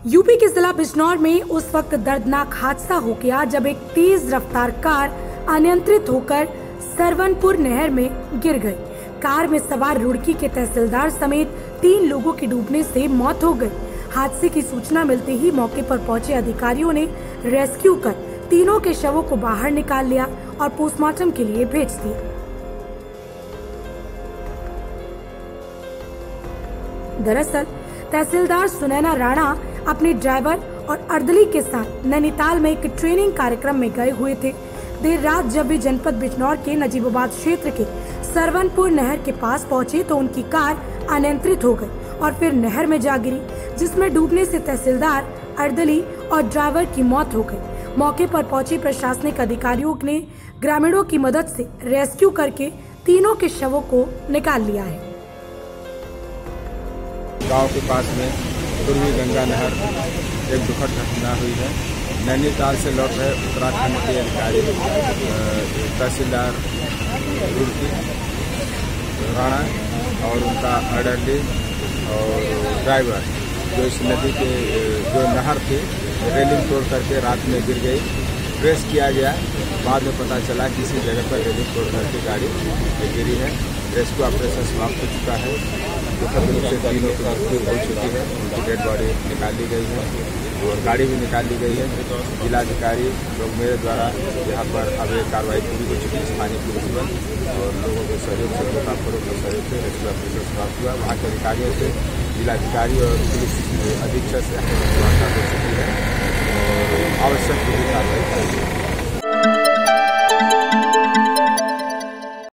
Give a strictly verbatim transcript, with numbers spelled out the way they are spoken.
UP के जिला बिजनौर में उस वक्त दर्दनाक हादसा हो गया जब एक तेज रफ्तार कार अनियंत्रित होकर सरवनपुर नहर में गिर गई। कार में सवार रुड़की के तहसीलदार समेत तीन लोगों की डूबने से मौत हो गई। हादसे की सूचना मिलते ही मौके पर पहुंचे अधिकारियों ने रेस्क्यू कर तीनों के शवों को बाहर निकाल लिया और पोस्टमार्टम के लिए भेज दिया। दरअसल तहसीलदार सुनैना राणा अपने ड्राइवर और अर्दली के साथ नैनीताल में एक ट्रेनिंग कार्यक्रम में गए हुए थे। देर रात जब वे जनपद बिजनौर के नजीबोबाद क्षेत्र के सरवनपुर नहर के पास पहुंचे तो उनकी कार अनियंत्रित हो गई और फिर नहर में जा गिरी, जिसमें डूबने से तहसीलदार, अर्दली और ड्राइवर की मौत हो गई। मौके पर पहुंचे प्रशासनिक अधिकारियों ने ग्रामीणों की मदद से रेस्क्यू करके तीनों के शवों को निकाल लिया है। गांव के पास में पूर्वी गंगा नहर एक दुखद घटना हुई है। नैनीताल से लौट रहे उत्तराखंड के अधिकारी तहसीलदार रुड़की राणा और उनका अर्दली और ड्राइवर जो इस नदी के जो नहर थी रेलिंग तोड़ करके रात में गिर गई। ट्रेस किया गया, बाद में पता चला किसी जगह पर रेलिंग तोड़ करके गाड़ी गिरी है। रेस्क्यू ऑपरेशन समाप्त हो चुका है। दुखद रूप से तीनों की मृत्यु हो चुकी है। उनकी डेड बॉडी निकाल ली गई है और गाड़ी भी निकाल ली गई है। जिलाधिकारी लोग मेरे द्वारा यहाँ पर अब एक कार्रवाई पूरी हो चुकी है। स्थानीय पुलिस बल और लोगों के सहयोग से, गोताखोरों के सहयोग से रेस्क्यू ऑपरेशन समाप्त हुआ। वहाँ के अधिकारियों से, जिलाधिकारी और पुलिस अधीक्षक से वार्ता हो चुकी है और आवश्यक कार्रवाई करेंगे।